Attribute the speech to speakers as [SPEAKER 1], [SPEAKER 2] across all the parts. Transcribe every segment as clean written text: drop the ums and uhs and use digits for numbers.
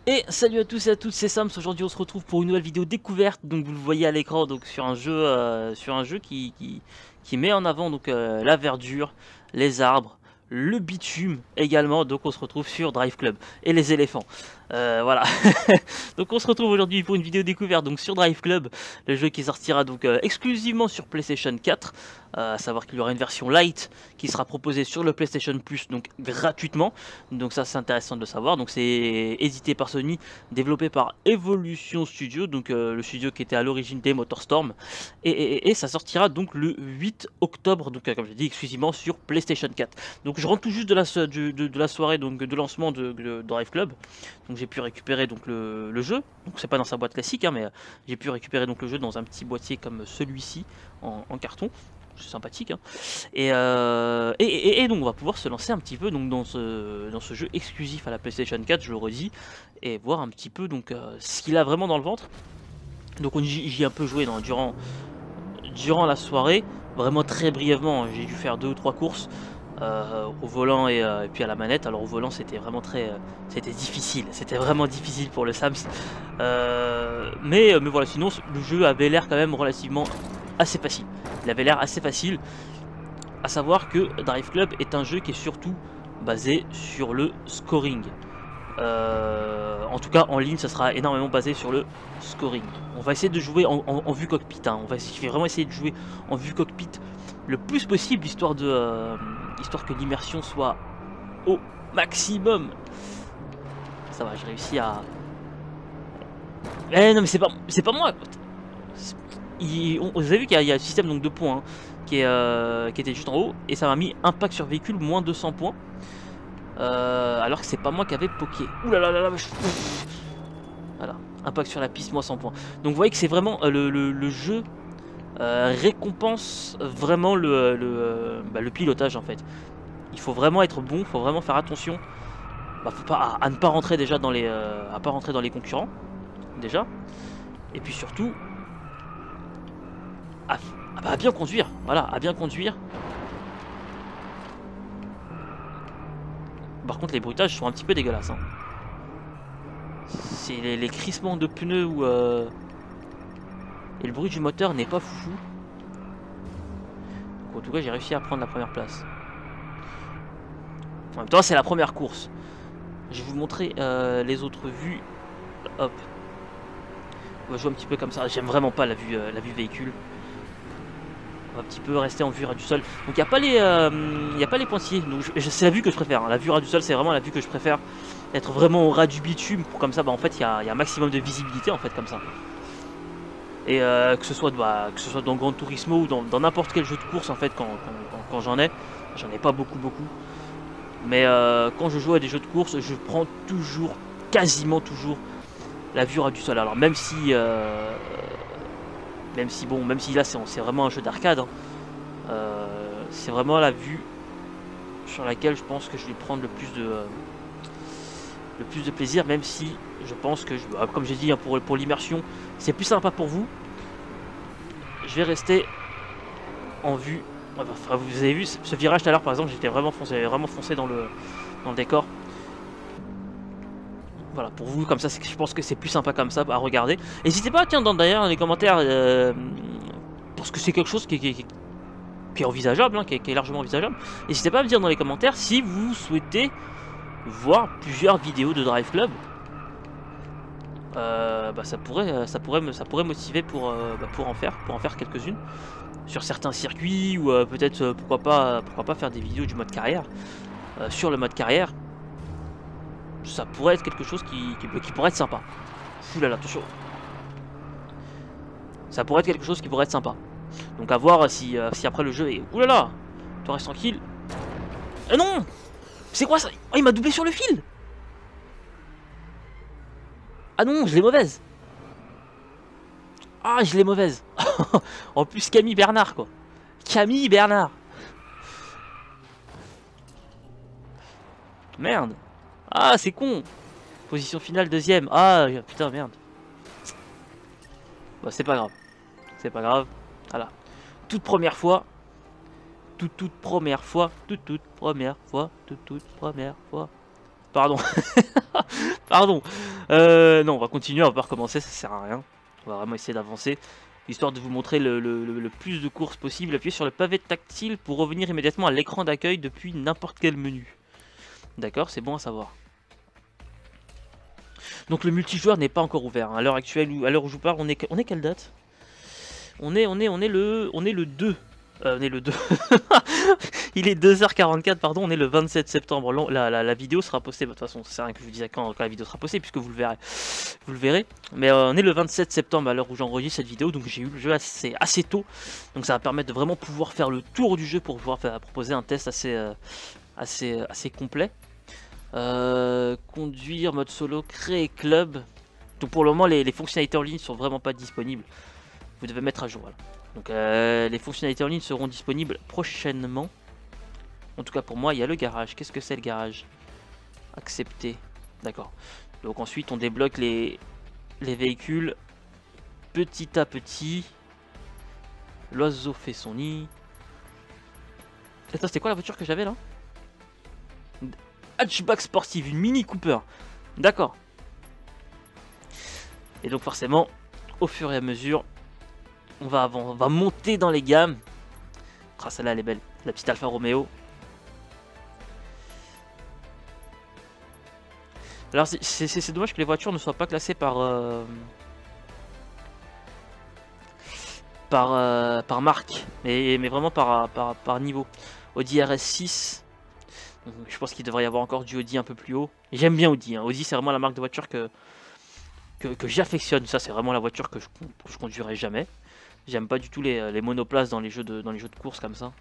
[SPEAKER 1] Et salut à tous et à toutes, c'est Sams. Aujourd'hui on se retrouve pour une nouvelle vidéo découverte. Donc vous le voyez à l'écran, donc sur un jeu qui met en avant donc la verdure, les arbres, le bitume également. Donc on se retrouve sur Drive Club et les éléphants. Voilà. Donc on se retrouve aujourd'hui pour une vidéo découverte donc sur Drive Club, le jeu qui sortira donc exclusivement sur PlayStation 4. À savoir qu'il y aura une version light qui sera proposée sur le PlayStation Plus donc gratuitement. Donc ça c'est intéressant de le savoir. Donc c'est édité par Sony, développé par Evolution Studio, donc le studio qui était à l'origine des MotorStorm, et ça sortira donc le 8 octobre, donc comme je l'ai dit exclusivement sur PlayStation 4. Donc je rentre tout juste de la soirée donc de lancement de Drive Club. Donc j'ai pu récupérer donc le jeu. Donc c'est pas dans sa boîte classique, hein, mais j'ai pu récupérer donc le jeu dans un petit boîtier comme celui-ci en carton. C'est sympathique, hein. Et donc on va pouvoir se lancer un petit peu donc dans ce jeu exclusif à la PlayStation 4, je le redis, et voir un petit peu donc ce qu'il a vraiment dans le ventre. Donc j'y ai un peu joué durant la soirée, vraiment très brièvement. J'ai dû faire 2 ou 3 courses au volant et puis à la manette. Alors au volant c'était vraiment c'était difficile, c'était vraiment difficile pour le Sams. Mais voilà, sinon le jeu avait l'air quand même relativement assez facile. Il avait l'air assez facile, à savoir que Drive Club est un jeu qui est surtout basé sur le scoring. En tout cas en ligne ça sera énormément basé sur le scoring. On va essayer de jouer en vue cockpit, hein. Je vais vraiment essayer de jouer en vue cockpit le plus possible, histoire que l'immersion soit au maximum. Ça va, j'ai réussi à... Eh non mais c'est pas moi. Vous avez vu qu'il y a le système donc de points, hein, qui était juste en haut, et ça m'a mis impact sur véhicule moins 200 points. Alors que c'est pas moi qui avais poké. Ouh là là là là, voilà, impact sur la piste moins 100 points. Donc vous voyez que c'est vraiment le jeu récompense vraiment le pilotage en fait. Il faut vraiment être bon, il faut vraiment faire attention, faut pas, à ne pas rentrer déjà dans les concurrents déjà, et puis surtout à bien conduire. Voilà, à bien conduire. Par contre les bruitages sont un petit peu dégueulasses, hein. C'est les crissements de pneus ou et le bruit du moteur n'est pas foufou. Donc, en tout cas j'ai réussi à prendre la première place. En même temps c'est la première course. Je vais vous montrer les autres vues. Hop. On va jouer un petit peu comme ça. J'aime vraiment pas la vue véhicule. On va un petit peu rester en vue ras du sol. Donc il n'y a pas les pointillés. Donc c'est la vue que je préfère, hein. La vue ras du sol c'est vraiment la vue que je préfère. Être vraiment au ras du bitume. Pour comme ça en fait il y a un maximum de visibilité en fait comme ça. Et que ce soit dans Gran Turismo ou dans n'importe quel jeu de course en fait quand j'en ai pas beaucoup. Mais quand je joue à des jeux de course, je prends quasiment toujours la vue ras du sol. Alors même si là c'est vraiment un jeu d'arcade, hein, c'est vraiment la vue sur laquelle je pense que je vais prendre le plus de plaisir, même si je pense que comme j'ai dit, hein, pour l'immersion c'est plus sympa pour vous. Je vais rester en vue. Enfin, vous avez vu ce virage tout à l'heure par exemple, j'étais vraiment foncé dans le décor. Voilà, pour vous, comme ça, je pense que c'est plus sympa comme ça à regarder. N'hésitez pas, tiens, d'ailleurs, dans les commentaires, parce que c'est quelque chose qui est envisageable, hein, qui est largement envisageable. N'hésitez pas à me dire dans les commentaires si vous souhaitez voir plusieurs vidéos de Drive Club. Ça pourrait motiver pour en faire quelques-unes sur certains circuits, ou peut-être pourquoi pas faire des vidéos du mode carrière. Sur le mode carrière, ça pourrait être quelque chose qui pourrait être sympa. Ouh là là, attention. Ça pourrait être quelque chose qui pourrait être sympa. Donc à voir si après le jeu est... Ouh là là, toi reste tranquille. Non, c'est quoi ça? Oh, il m'a doublé sur le fil. Ah non, je l'ai mauvaise. Ah, je l'ai mauvaise. En plus Camille Bernard quoi. Camille Bernard. Merde. Ah, c'est con. Position finale deuxième. Ah putain, merde. Bah c'est pas grave. C'est pas grave. Voilà. Toute première fois. Toute première fois. Pardon. Pardon. Non, on va continuer, on va pas recommencer, ça sert à rien. On va vraiment essayer d'avancer. Histoire de vous montrer le plus de courses possible. Appuyez sur le pavé tactile pour revenir immédiatement à l'écran d'accueil depuis n'importe quel menu. D'accord, c'est bon à savoir. Donc le multijoueur n'est pas encore ouvert. Hein. À l'heure actuelle, à l'heure où je vous parle, on est quelle date? On est le 2. On est le 2. Il est 2h44, pardon, on est le 27 septembre. La vidéo sera postée, de toute façon, c'est rien que je vous disais quand la vidéo sera postée, puisque vous le verrez. Vous le verrez. Mais on est le 27 septembre à l'heure où j'enregistre cette vidéo, donc j'ai eu le jeu assez tôt. Donc ça va permettre de vraiment pouvoir faire le tour du jeu pour pouvoir proposer un test assez complet. Conduire, mode solo, créer club. Donc pour le moment, les fonctionnalités en ligne sont vraiment pas disponibles. Vous devez mettre à jour. Voilà. Donc les fonctionnalités en ligne seront disponibles prochainement. En tout cas pour moi, il y a le garage. Qu'est-ce que c'est le garage? Accepter. D'accord. Donc ensuite, on débloque les véhicules petit à petit. L'oiseau fait son nid. Attends, c'était quoi la voiture que j'avais là? Hatchback sportive, une Mini Cooper. D'accord. Et donc forcément, au fur et à mesure, on va monter dans les gammes. Ah, celle-là, elle est belle. La petite Alfa Romeo. Alors, c'est dommage que les voitures ne soient pas classées par marque, mais vraiment par niveau. Audi RS6. Je pense qu'il devrait y avoir encore du Audi un peu plus haut. J'aime bien Audi. Hein. Audi, c'est vraiment la marque de voiture que j'affectionne. Ça, c'est vraiment la voiture que je conduirai jamais. J'aime pas du tout les monoplaces dans les jeux de course comme ça.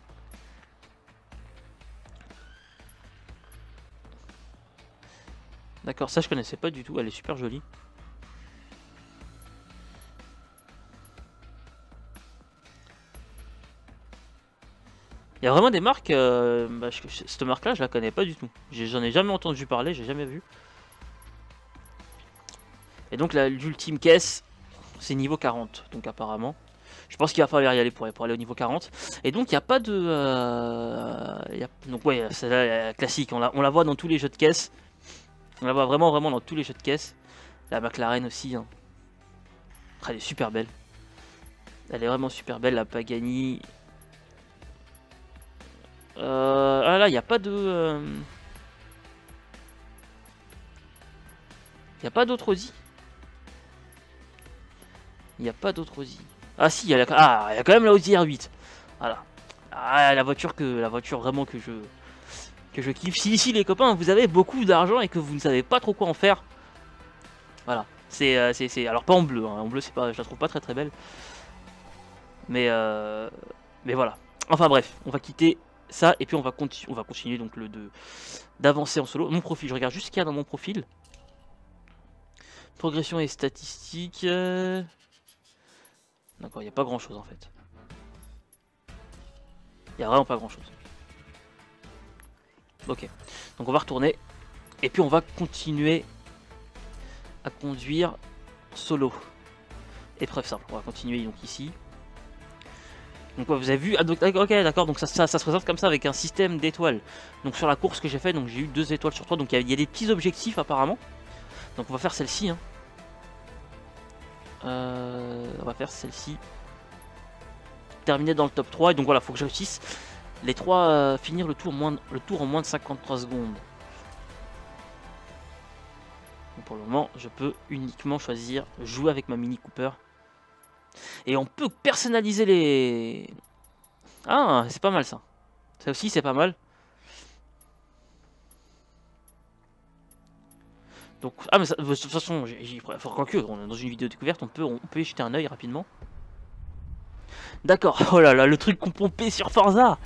[SPEAKER 1] D'accord, ça je connaissais pas du tout. Elle est super jolie. Il y a vraiment des marques. Cette marque-là, je la connais pas du tout. J'en ai jamais entendu parler, j'ai jamais vu. Et donc l'ultime caisse, c'est niveau 40. Donc apparemment. Je pense qu'il va falloir y aller pour aller au niveau 40. Et donc il n'y a pas de... Donc ouais, c'est la classique. On la voit dans tous les jeux de caisse. On la voit vraiment dans tous les jeux de caisse. La McLaren aussi. Hein. Elle est super belle. Elle est vraiment super belle, la Pagani. Ah là, il n'y a pas de... Il n'y a pas d'autre Audi. Il n'y a pas d'autre Audi. Ah si, il y a quand même la Audi R8. Voilà. Ah, la voiture vraiment que je kiffe. Si les copains, vous avez beaucoup d'argent et que vous ne savez pas trop quoi en faire. Voilà. C'est alors pas en bleu. Hein. En bleu, c'est pas, je la trouve pas très belle. Mais voilà. Enfin bref, on va quitter ça et puis on va continuer donc d'avancer en solo. Mon profil, je regarde juste ce qu'il y a dans mon profil. Progression et statistiques. D'accord, il n'y a pas grand chose en fait. Il n'y a vraiment pas grand chose. Ok, donc on va retourner. Et puis on va continuer à conduire solo. Épreuve simple, on va continuer donc ici. Donc vous avez vu, ok d'accord, donc ça se présente comme ça avec un système d'étoiles. Donc sur la course que j'ai fait, donc j'ai eu 2 étoiles sur 3, donc il y a des petits objectifs apparemment. Donc on va faire celle-ci. Hein. On va faire celle-ci. Terminer dans le top 3, et donc voilà, faut que je réussisse les 3, finir le tour en moins de 53 secondes. Donc pour le moment, je peux uniquement choisir jouer avec ma Mini Cooper. Et on peut personnaliser les... Ah, c'est pas mal ça. Ça aussi, c'est pas mal. Donc, ah, mais ça, de toute façon, on est dans une vidéo découverte, on peut y jeter un œil rapidement. D'accord. Oh là là, le truc qu'on pompait sur Forza.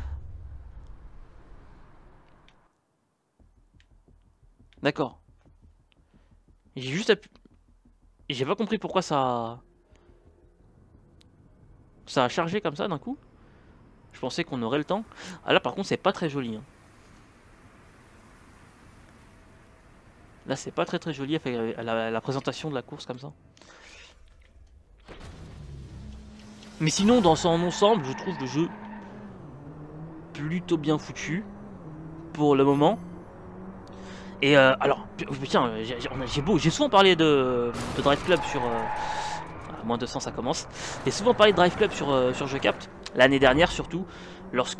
[SPEAKER 1] D'accord. J'ai juste appuyé... J'ai pas compris pourquoi ça a chargé comme ça d'un coup. Je pensais qu'on aurait le temps. Ah là par contre c'est pas très joli. Hein. Là c'est pas très joli à la présentation de la course comme ça. Mais sinon dans son ensemble je trouve le jeu plutôt bien foutu. Pour le moment. Et alors, tiens, j'ai souvent parlé de Drive Club sur... à moins 200 ça commence. J'ai souvent parlé de Drive Club sur Je Capte, l'année dernière surtout, lorsque...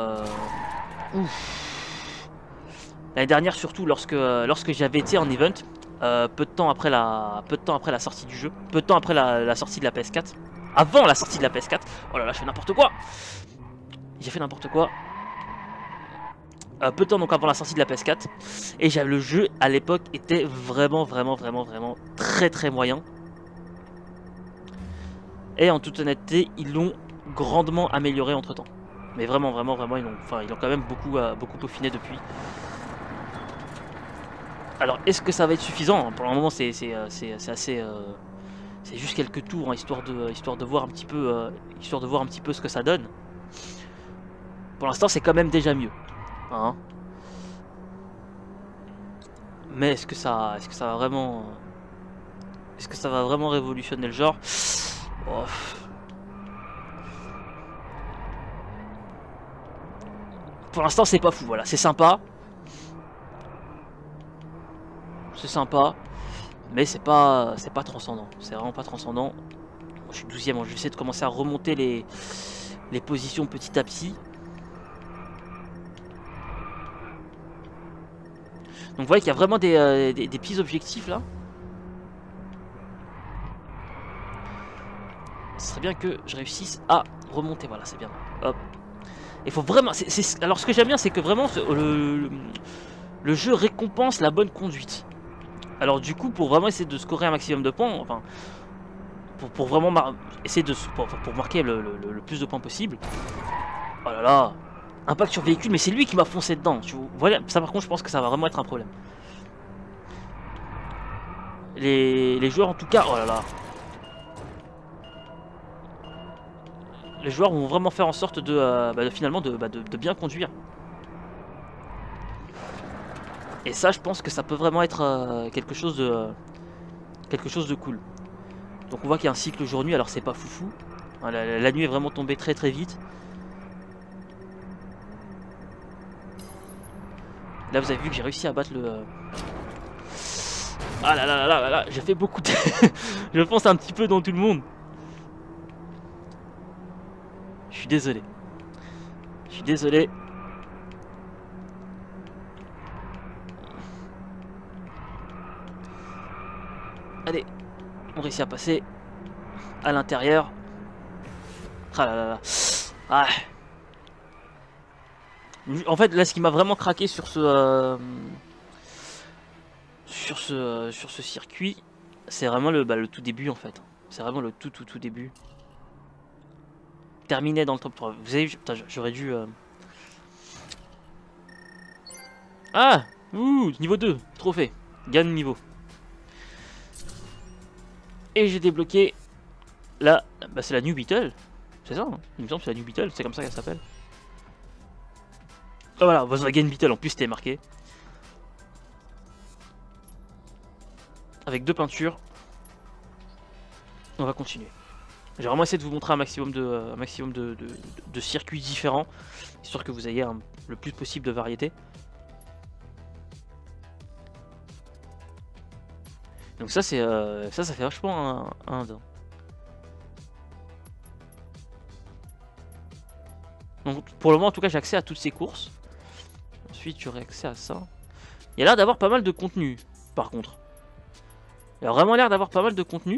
[SPEAKER 1] l'année dernière surtout, lorsque j'avais été en event, peu de temps après la sortie du jeu, peu de temps après la sortie de la PS4, avant la sortie de la PS4, oh là là, je fais n'importe quoi. J'ai fait n'importe quoi. Peu de temps donc avant la sortie de la PS4, et le jeu à l'époque était vraiment très très moyen. Et en toute honnêteté, ils l'ont grandement amélioré entre temps. Mais vraiment ils l'ont quand même beaucoup peaufiné depuis. Alors est-ce que ça va être suffisant? Pour le moment c'est assez... c'est juste quelques tours, hein, histoire de voir un petit peu ce que ça donne. Pour l'instant c'est quand même déjà mieux. Hein, mais est-ce que ça va vraiment révolutionner le genre? Oh. Pour l'instant c'est pas fou, voilà, c'est sympa, mais c'est pas transcendant, c'est vraiment pas transcendant. Moi, je suis 12ème, je vais essayer de commencer à remonter les positions petit à petit. Donc vous voyez qu'il y a vraiment des petits objectifs là. Ce serait bien que je réussisse à remonter, voilà, c'est bien. Hop. Il faut vraiment... Alors ce que j'aime bien, c'est que vraiment le jeu récompense la bonne conduite. Alors du coup, pour vraiment essayer de scorer un maximum de points, enfin... Pour vraiment essayer de... Pour marquer le plus de points possible. Oh là là. Impact sur véhicule, mais c'est lui qui m'a foncé dedans. Tu vois, voilà, ça par contre, je pense que ça va vraiment être un problème. Les joueurs en tout cas... Oh là là. Les joueurs vont vraiment faire en sorte finalement de bien conduire. Et ça, je pense que ça peut vraiment être quelque chose de cool. Donc on voit qu'il y a un cycle jour-nuit, alors c'est pas foufou. La nuit est vraiment tombée très très vite. Là vous avez vu que j'ai réussi à battre le... Ah là là là là là, j'ai fait beaucoup de... Je fonce un petit peu dans tout le monde. Je suis désolé. Je suis désolé. Allez, on réussit à passer à l'intérieur. Ah là là là. Ah. En fait, là, ce qui m'a vraiment craqué sur ce circuit, c'est vraiment le tout début en fait. C'est vraiment le tout début. Terminé dans le top 3. Vous avez vu, j'aurais dû... Ah, ouh, niveau 2, trophée. Gagne niveau. Et j'ai débloqué la... Bah c'est la New Beetle. C'est ça, hein, il me semble que c'est la New Beetle, c'est comme ça qu'elle s'appelle. Ah voilà, Volkswagen Beetle, en plus c'était marqué. Avec 2 peintures. On va continuer. J'ai vraiment essayé de vous montrer un maximum de circuits différents, histoire que vous ayez le plus possible de variété. Donc ça c'est ça fait vachement un. Donc pour le moment en tout cas j'ai accès à toutes ces courses. Ensuite j'aurai accès à ça. Il y a l'air d'avoir pas mal de contenu par contre. Il y a vraiment l'air d'avoir pas mal de contenu.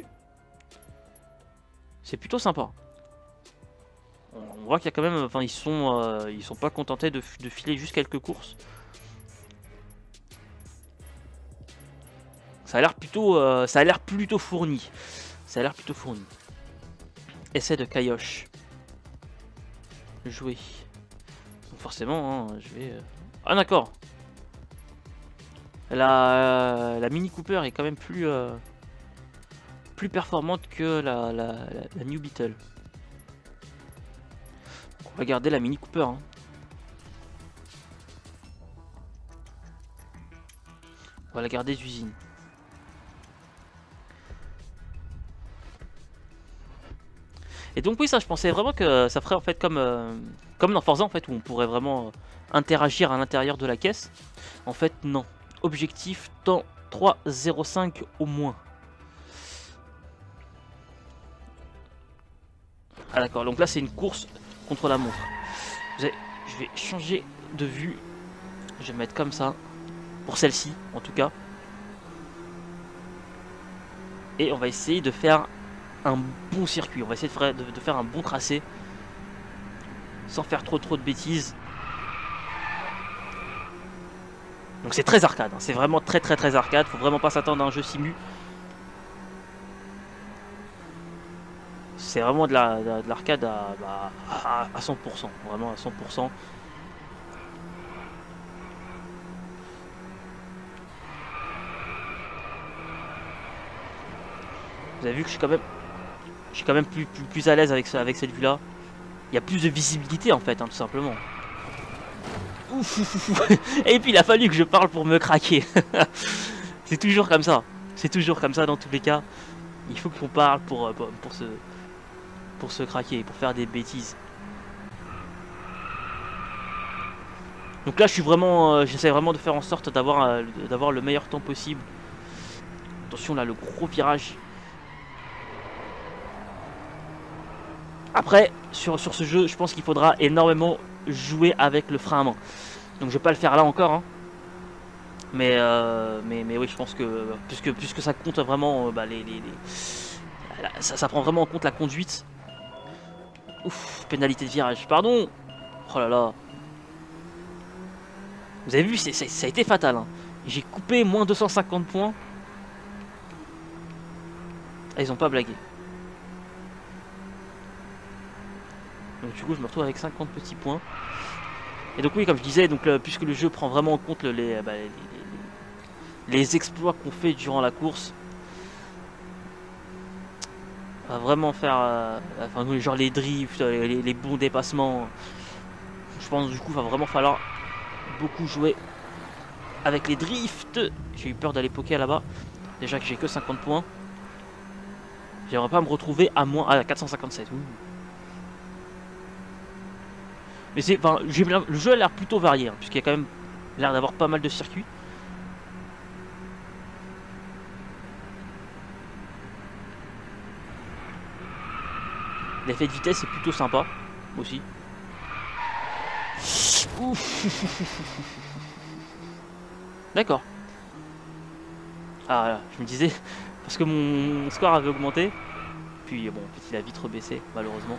[SPEAKER 1] C'est plutôt sympa. On voit qu'il y a quand même, enfin ils sont pas contentés de filer juste quelques courses. Ça a l'air plutôt fourni. Ça a l'air plutôt fourni. Essai de Kaiosh. Jouer. Donc forcément, hein, je vais... Ah d'accord. La Mini Cooper est quand même plus performante que la New Beetle. On va garder la Mini Cooper. Hein. On va la garder d'usine. Et donc oui, ça, je pensais vraiment que ça ferait en fait comme dans Forza en fait, où on pourrait vraiment interagir à l'intérieur de la caisse. En fait, non. Objectif temps 3,05 au moins. Ah d'accord, donc là c'est une course contre la montre. Je vais changer de vue. Je vais mettre comme ça. Pour celle-ci en tout cas. Et on va essayer de faire un bon circuit. On va essayer de faire un bon tracé. Sans faire trop de bêtises. Donc c'est très arcade. Hein. C'est vraiment très arcade. Faut vraiment pas s'attendre à un jeu simu. C'est vraiment de l'arcade à 100%. Vraiment à 100%. Vous avez vu que je suis quand même plus à l'aise avec cette vue là. Il y a plus de visibilité en fait, hein, tout simplement. Ouf. Et puis il a fallu que je parle pour me craquer. C'est toujours comme ça. C'est toujours comme ça dans tous les cas. Il faut qu'on parle pour se craquer, pour faire des bêtises. Donc là je suis vraiment, j'essaie vraiment de faire en sorte d'avoir le meilleur temps possible. Attention là, le gros virage. Après, sur ce jeu, je pense qu'il faudra énormément jouer avec le frein à main. Donc je vais pas le faire là encore. Hein. Mais oui, je pense que puisque ça compte vraiment, ça prend vraiment en compte la conduite. Ouf, pénalité de virage. Pardon. Oh là là. Vous avez vu, ça a été fatal. Hein. J'ai coupé moins 250 points. Ah, ils ont pas blagué. Donc du coup je me retrouve avec 50 petits points. Et donc oui, comme je disais, donc puisque le jeu prend vraiment en compte les exploits qu'on fait durant la course, on va vraiment faire genre les drifts, les bons dépassements. Je pense du coup va vraiment falloir beaucoup jouer avec les drifts. J'ai eu peur d'aller poker là-bas. Déjà que j'ai que 50 points. J'aimerais pas me retrouver à moins à 457. Ouh. Mais c'est, enfin, le jeu a l'air plutôt varié, hein, puisqu'il y a quand même l'air d'avoir pas mal de circuits. L'effet de vitesse est plutôt sympa, aussi. D'accord. Ah là, je me disais, parce que mon score avait augmenté. Puis bon, en fait, il a vite rebaissé, malheureusement.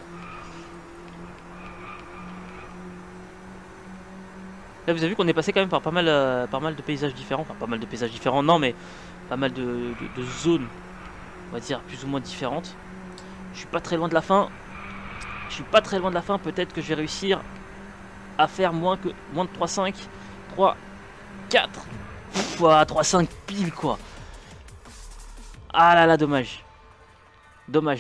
[SPEAKER 1] Là, vous avez vu qu'on est passé quand même par pas mal de paysages différents. Enfin, pas mal de paysages différents, non, mais pas mal de zones, on va dire, plus ou moins différentes. Je suis pas très loin de la fin. Je suis pas très loin de la fin. Peut-être que je vais réussir à faire moins de 3,5. 3, 4. 3,5 pile, quoi. Ah là là, dommage. Dommage.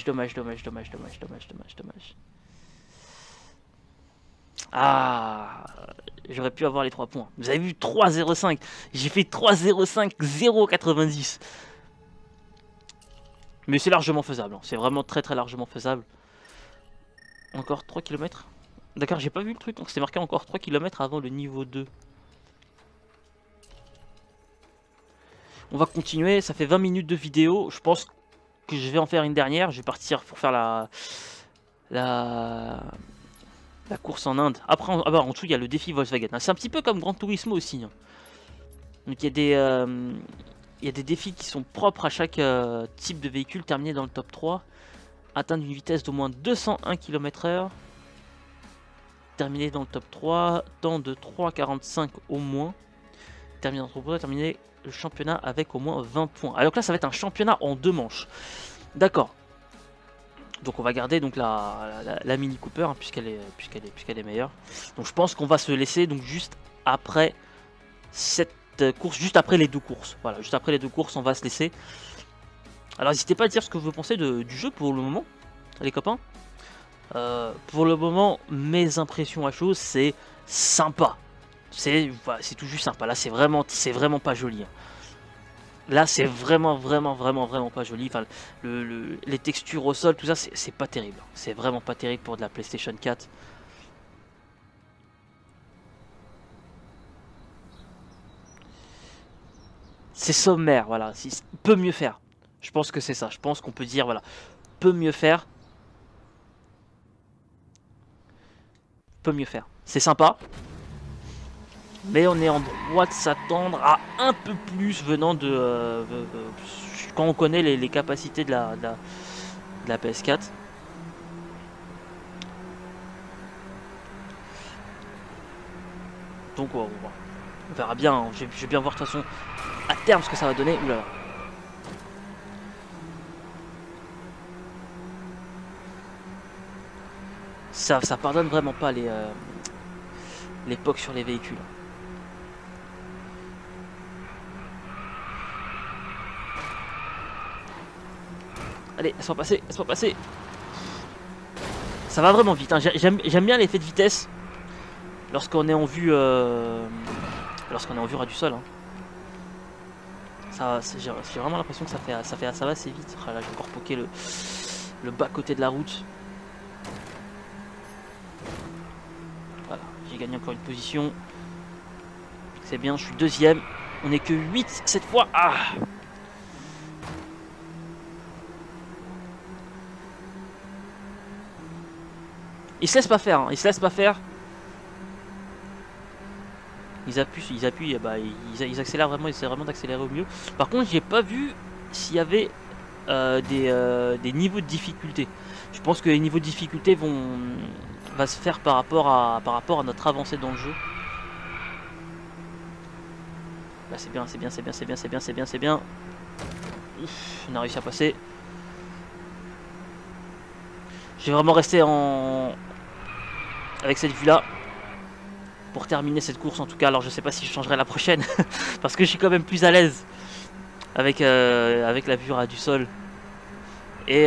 [SPEAKER 1] Ah, j'aurais pu avoir les 3 points. Vous avez vu 3,05. J'ai fait 3,05, 0,90. Mais c'est largement faisable. Hein. C'est vraiment très largement faisable. Encore 3 km. D'accord, j'ai pas vu le truc. Donc c'était marqué encore 3 km avant le niveau 2. On va continuer. Ça fait 20 minutes de vidéo. Je pense que je vais en faire une dernière. Je vais partir pour faire la course en Inde. Après, en dessous, il y a le défi Volkswagen. C'est un petit peu comme Gran Turismo aussi. Hein. Donc il y a des défis qui sont propres à chaque type de véhicule terminé dans le top 3. Atteindre une vitesse d'au moins 201 km/h. Terminé dans le top 3. Temps de 3,45 au moins. Terminé dans le top 3. Terminé le championnat avec au moins 20 points. Alors que là, ça va être un championnat en 2 manches. D'accord. Donc on va garder donc la Mini Cooper hein, puisqu'elle est meilleure. Donc je pense qu'on va se laisser donc juste après cette course, juste après les 2 courses. Voilà, juste après les 2 courses, on va se laisser. Alors n'hésitez pas à dire ce que vous pensez du jeu pour le moment, les copains. Pour le moment, mes impressions à chaud, c'est sympa. C'est tout juste sympa. Là, c'est vraiment pas joli. Hein. Là, c'est vraiment pas joli. Enfin, les textures au sol, tout ça, c'est pas terrible. C'est vraiment pas terrible pour de la PlayStation 4. C'est sommaire, voilà. Peut mieux faire. Je pense que c'est ça. Je pense qu'on peut dire, voilà, peut mieux faire. Peut mieux faire. C'est sympa. Mais on est en droit de s'attendre à un peu plus venant de... quand on connaît les capacités de la PS4. Donc on verra bien. Hein. Je vais bien voir de toute façon à terme ce que ça va donner. Oulala. Ça pardonne vraiment pas l'époque sur les véhicules. Allez, laisse-moi passer, laisse-moi passer. Ça va vraiment vite. Hein. J'aime bien l'effet de vitesse lorsqu'on est en vue, ras du sol. Hein. J'ai vraiment l'impression que ça va assez vite. Ah, là, j'ai encore poké le bas côté de la route. Voilà, j'ai gagné encore une position. C'est bien, je suis deuxième. On n'est que 8 cette fois. Ah! Ils se laissent pas faire, hein. Ils se laissent pas faire. Ils appuient, bah, ils accélèrent vraiment, ils essaient vraiment d'accélérer au mieux. Par contre, j'ai pas vu s'il y avait des niveaux de difficulté. Je pense que les niveaux de difficulté vont se faire par rapport à notre avancée dans le jeu. Là c'est bien, c'est bien, c'est bien, c'est bien, c'est bien, c'est bien, c'est bien. Ouf, on a réussi à passer. Je vais vraiment rester avec cette vue là pour terminer cette course en tout cas. Alors je sais pas si je changerai la prochaine parce que je suis quand même plus à l'aise avec la vue ras du sol et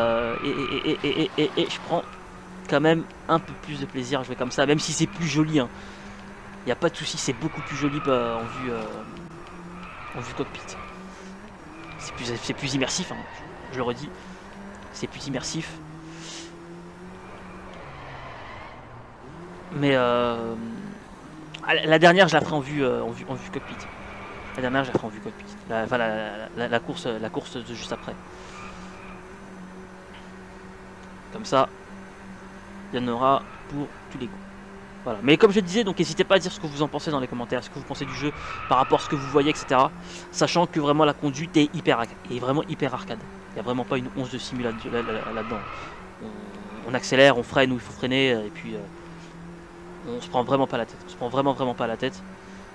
[SPEAKER 1] je prends quand même un peu plus de plaisir à jouer comme ça, même si c'est plus joli. Hein. Il n'y a pas de souci, c'est beaucoup plus joli en vue cockpit. C'est plus immersif, hein, je le redis. C'est plus immersif. Mais la dernière, je la ferai en vue cockpit. La dernière, je la ferai en vue cockpit. Enfin, la course de juste après. Comme ça, il y en aura pour tous les coups. Voilà. Mais comme je disais, donc n'hésitez pas à dire ce que vous en pensez dans les commentaires, ce que vous pensez du jeu par rapport à ce que vous voyez, etc. Sachant que vraiment la conduite est vraiment hyper arcade. Il n'y a vraiment pas une once de simulation là-dedans. On accélère, on freine où il faut freiner, et puis on se prend vraiment pas la tête. On se prend vraiment pas la tête.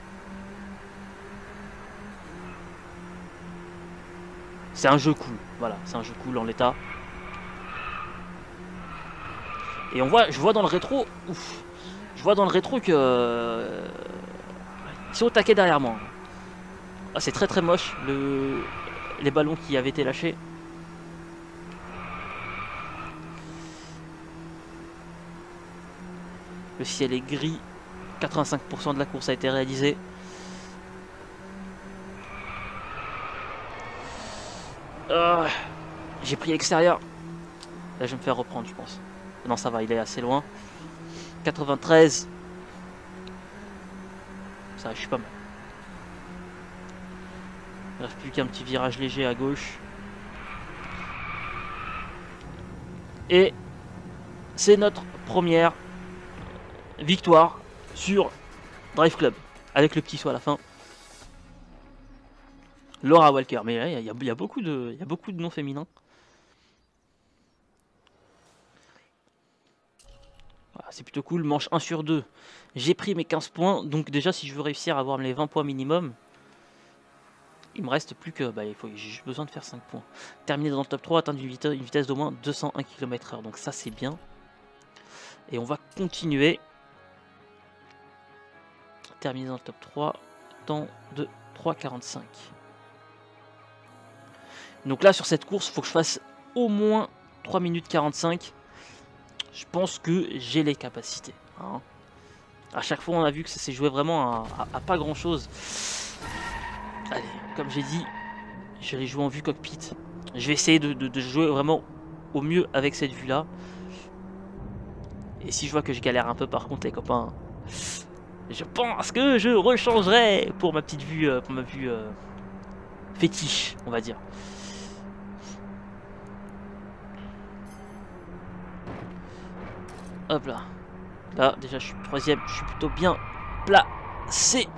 [SPEAKER 1] C'est un jeu cool, voilà, c'est un jeu cool en l'état. Et je vois dans le rétro, ouf. Je vois dans le rétro que ils sont au taquet derrière moi. Ah, c'est très moche les ballons qui avaient été lâchés. Le ciel est gris. 85% de la course a été réalisée. J'ai pris l'extérieur. Là, je vais me faire reprendre, je pense. Non, ça va, il est assez loin. 93. Ça, je suis pas mal. Il ne reste plus qu'un petit virage léger à gauche. Et c'est notre première victoire sur Drive Club. Avec le petit saut à la fin. Laura Walker. Mais il y a beaucoup de noms féminins. Voilà, c'est plutôt cool. Manche 1 sur 2. J'ai pris mes 15 points. Donc déjà, si je veux réussir à avoir les 20 points minimum, il me reste plus que... j'ai besoin de faire 5 points. Terminer dans le top 3, atteindre une vitesse d'au moins 201 km/h. Donc ça, c'est bien. Et on va continuer. Terminer dans le top 3. Temps de 3,45. Donc là, sur cette course, il faut que je fasse au moins 3 minutes 45. Je pense que j'ai les capacités. Hein. À chaque fois, on a vu que ça s'est joué vraiment à pas grand chose. Allez, comme j'ai dit, je vais jouer en vue cockpit. Je vais essayer de jouer vraiment au mieux avec cette vue-là. Et si je vois que je galère un peu, par contre, les copains, je pense que je rechangerai pour ma petite vue, fétiche, on va dire. Hop là. Là, déjà, je suis troisième. Je suis plutôt bien placé.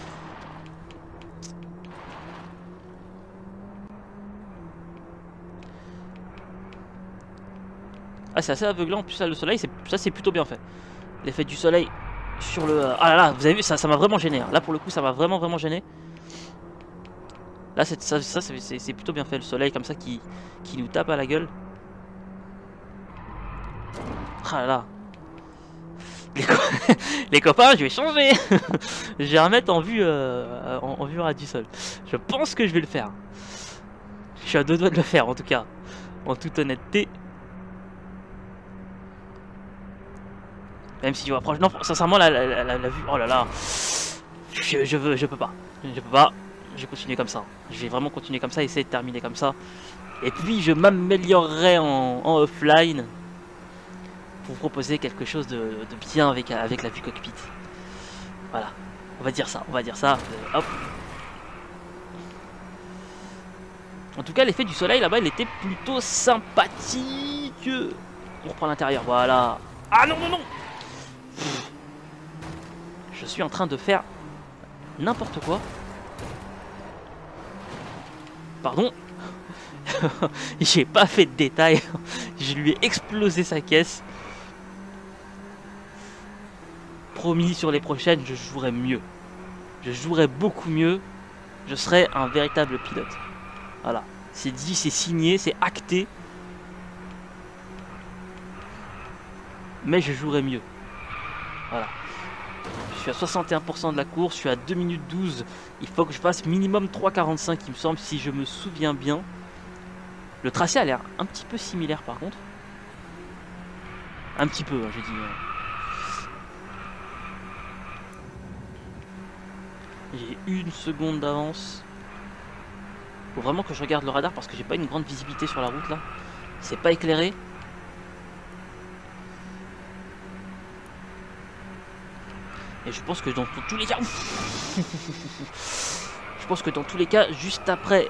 [SPEAKER 1] Ah, c'est assez aveuglant. En plus, là, le soleil, ça, c'est plutôt bien fait. L'effet du soleil sur le... Ah là là, vous avez vu, ça m'a vraiment gêné. Hein. Là, pour le coup, ça m'a vraiment gêné. Là, c'est plutôt bien fait. Le soleil, comme ça, qui nous tape à la gueule. Ah là là. Les copains, je vais changer. Je vais remettre en vue ras du sol. Je pense que je vais le faire. Je suis à 2 doigts de le faire en tout cas. En toute honnêteté. Même si je m'approche. Non, sincèrement, la vue. Oh là là. Je peux pas. Je peux pas. Je vais continuer comme ça. Je vais vraiment continuer comme ça, essayer de terminer comme ça. Et puis je m'améliorerai en offline. Pour vous proposer quelque chose de bien avec la vue cockpit. Voilà, on va dire ça, hop. En tout cas, l'effet du soleil là-bas, il était plutôt sympathique. On reprend l'intérieur, voilà. Ah non, non, non. Je suis en train de faire n'importe quoi. Pardon. J'ai pas fait de détails. Je lui ai explosé sa caisse. Promis, sur les prochaines, je jouerai mieux. Je jouerai beaucoup mieux. Je serai un véritable pilote. Voilà. C'est dit, c'est signé, c'est acté. Mais je jouerai mieux. Voilà. Je suis à 61% de la course. Je suis à 2 minutes 12. Il faut que je fasse minimum 3,45 il me semble, si je me souviens bien. Le tracé a l'air un petit peu similaire par contre. Un petit peu, hein, j'ai dit. J'ai 1 seconde d'avance. Faut vraiment que je regarde le radar parce que j'ai pas une grande visibilité sur la route là. C'est pas éclairé. Et je pense que dans tous les cas... je pense que dans tous les cas, juste après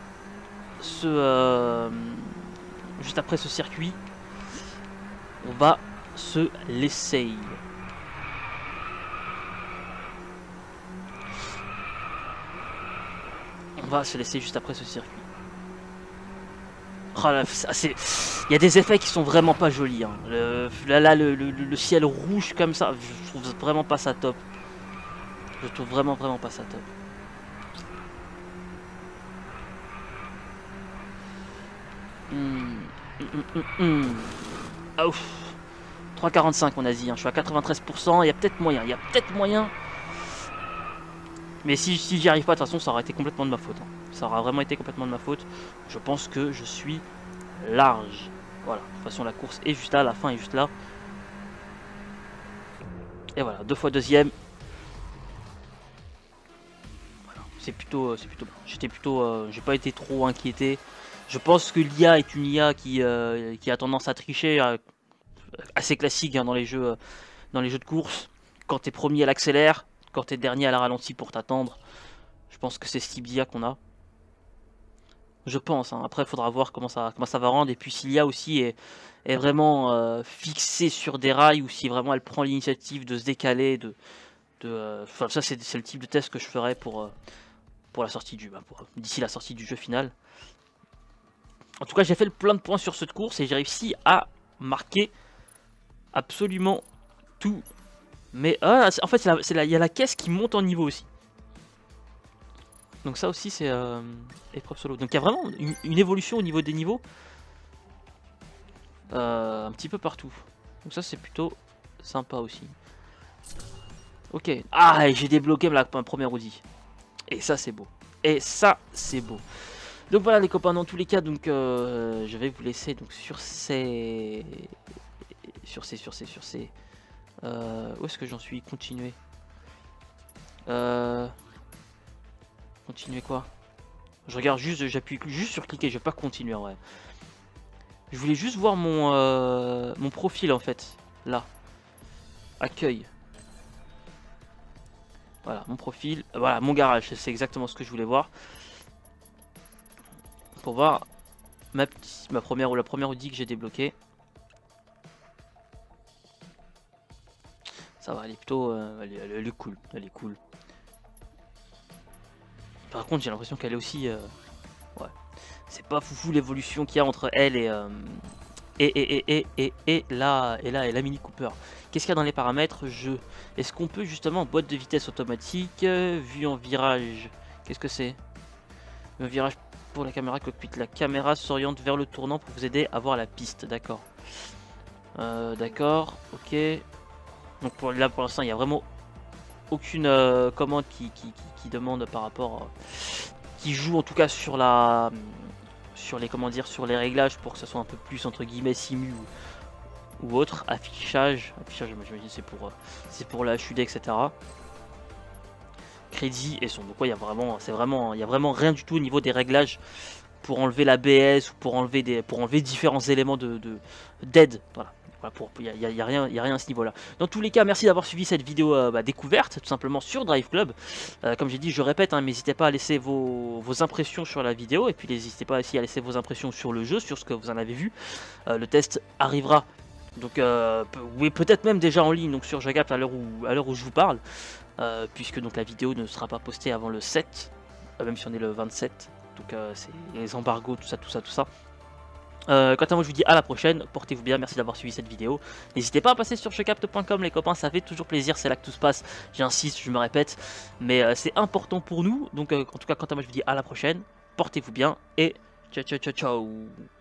[SPEAKER 1] ce circuit, on va se laisser. On va se laisser juste après ce circuit. Oh là, il y a des effets qui sont vraiment pas jolis. Hein. Le ciel rouge comme ça, je trouve vraiment pas ça top. Je trouve vraiment pas ça top. Ah, ouf. 3,45 on a dit. Hein. Je suis à 93%. Il y a peut-être moyen. Mais si j'y arrive pas, de toute façon, ça aurait été complètement de ma faute. Hein. Ça aura vraiment été complètement de ma faute. Je pense que je suis large. Voilà. De toute façon, la course est juste là. La fin est juste là. Et voilà. 2 fois deuxième. Voilà. C'est plutôt bon. J'ai pas été trop inquiété. Je pense que l'IA est une IA qui a tendance à tricher. Assez classique hein, dans les jeux de course. Quand t'es premier, elle accélère. Quand t'es dernier, elle a ralenti pour t'attendre. Je pense que c'est ce type d'IA qu'on a. Je pense. Hein. Après, il faudra voir comment ça va rendre. Et puis, si l'IA aussi est vraiment fixée sur des rails ou si vraiment elle prend l'initiative de se décaler. Enfin, ça, c'est le type de test que je ferai pour la sortie d'ici la sortie du jeu final. En tout cas, j'ai fait le plein de points sur cette course et j'ai réussi à marquer absolument tout. Mais en fait, il y a la caisse qui monte en niveau aussi. Donc ça aussi, c'est épreuve solo. Donc il y a vraiment une évolution au niveau des niveaux. Un petit peu partout. Donc ça, c'est plutôt sympa aussi. Ok. Ah, j'ai débloqué ma première Audi. Et ça, c'est beau. Donc voilà les copains, dans tous les cas, donc je vais vous laisser donc sur ces... où est-ce que j'en suis? Continuer. Continuer quoi? Je regarde juste, j'appuie juste sur cliquer, je vais pas continuer en vrai. Je voulais juste voir mon profil en fait. Là. Accueil. Voilà, mon profil. Voilà, mon garage, c'est exactement ce que je voulais voir. pour voir ma première ou la première Audi que j'ai débloquée. Ça va, elle est plutôt, elle est cool, elle est cool. Par contre, j'ai l'impression qu'elle est aussi, ouais, c'est pas foufou l'évolution qu'il y a entre elle et la Mini Cooper. Qu'est-ce qu'il y a dans les paramètres jeu? Est-ce qu'on peut justement boîte de vitesse automatique, vue en virage? Qu'est-ce que c'est? Un virage pour la caméra cockpit. La caméra s'oriente vers le tournant pour vous aider à voir la piste. D'accord. D'accord. Ok. Donc là pour l'instant il n'y a vraiment aucune commande qui demande par rapport qui joue en tout cas sur la sur les comment dire sur les réglages pour que ça soit un peu plus entre guillemets simu ou autre. Affichage j'imagine c'est pour la HUD etc. Crédit et son. Donc ouais, il y a vraiment rien du tout au niveau des réglages pour enlever l'ABS ou pour enlever différents éléments d'aide. Voilà. Il n'y a rien à ce niveau là. Dans tous les cas, merci d'avoir suivi cette vidéo découverte tout simplement sur Drive Club. Comme j'ai dit, je répète, hein, n'hésitez pas à laisser vos impressions sur la vidéo et puis n'hésitez pas aussi à laisser vos impressions sur le jeu, sur ce que vous en avez vu. Le test arrivera donc oui, peut-être même déjà en ligne donc sur Jagap à l'heure où je vous parle. Puisque donc la vidéo ne sera pas postée avant le 7, même si on est le 27, donc c'est les embargos, tout ça. Quant à moi je vous dis à la prochaine, portez-vous bien, merci d'avoir suivi cette vidéo. N'hésitez pas à passer sur jeucapte.com les copains, ça fait toujours plaisir, c'est là que tout se passe, j'insiste, je me répète, mais c'est important pour nous, donc en tout cas quant à moi je vous dis à la prochaine, portez-vous bien et ciao ciao ciao ciao.